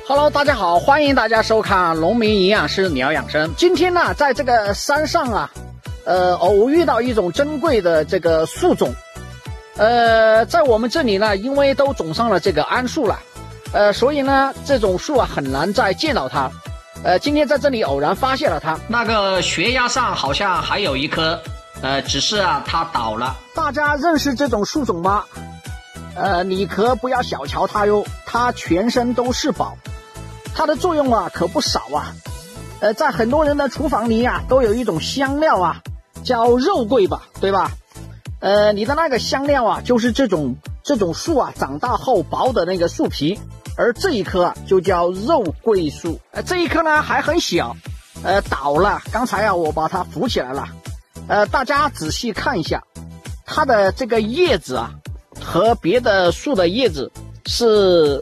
Hello， 大家好，欢迎大家收看农民营养师聊养生。今天呢，在这个山上啊，偶遇到一种珍贵的这个树种，在我们这里呢，因为都种上了这个桉树了，所以呢，这种树啊很难再见到它。今天在这里偶然发现了它，那个悬崖上好像还有一棵，只是啊它倒了。大家认识这种树种吗？你可不要小瞧它哟，它全身都是宝。它的作用啊可不少啊，在很多人的厨房里啊都有一种香料啊，叫肉桂吧，对吧？你的那个香料啊就是这种树啊长大后薄的那个树皮，而这一棵啊就叫肉桂树。这一棵呢还很小，倒了。刚才啊我把它扶起来了，大家仔细看一下，它的这个叶子啊和别的树的叶子是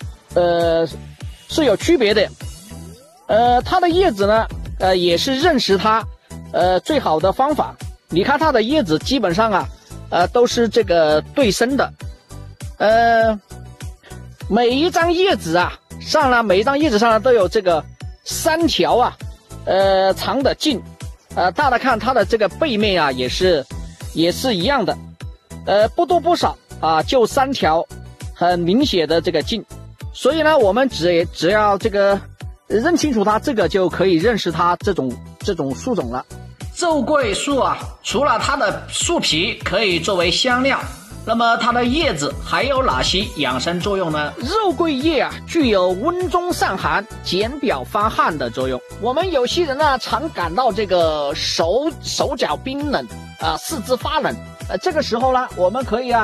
有区别的，它的叶子呢，也是认识它，最好的方法。你看它的叶子基本上啊，都是这个对生的，每一张叶子上都有这个3条啊，长的茎，大家看它的这个背面啊，也是一样的，不多不少啊，就3条很明显的这个茎。所以呢，我们只要这个认清楚它，这个就可以认识它这种树种了。肉桂树啊，除了它的树皮可以作为香料，那么它的叶子还有哪些养生作用呢？肉桂叶啊，具有温中散寒、减表发汗的作用。我们有些人呢，常感到这个手脚冰冷啊，四肢发冷，这个时候呢，我们可以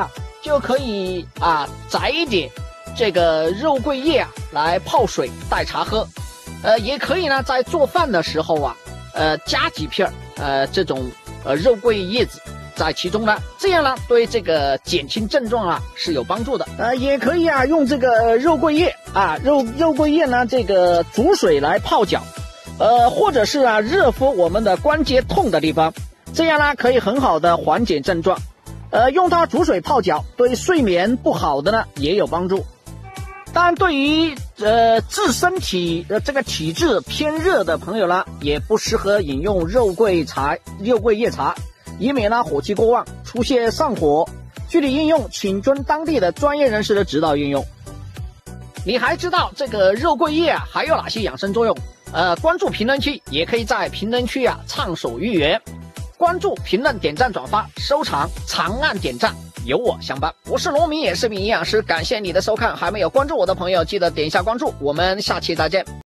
摘一点这个肉桂叶啊来泡水代茶喝，也可以呢在做饭的时候啊，加几片这种肉桂叶子在其中呢，这样呢对这个减轻症状啊是有帮助的。也可以啊用这个肉桂叶啊肉桂叶呢这个煮水来泡脚，或者是啊热敷我们的关节痛的地方，这样呢可以很好的缓解症状。用它煮水泡脚，对睡眠不好的呢也有帮助。当然，对于自身体质偏热的朋友呢，也不适合饮用肉桂叶茶，以免呢火气过旺出现上火。具体应用请遵当地的专业人士的指导应用。你还知道这个肉桂叶啊还有哪些养生作用？关注评论区，也可以在评论区啊畅所欲言。关注、评论、点赞、转发、收藏，长按点赞，有我相伴。我是农民，也是名营养师，感谢你的收看。还没有关注我的朋友，记得点一下关注。我们下期再见。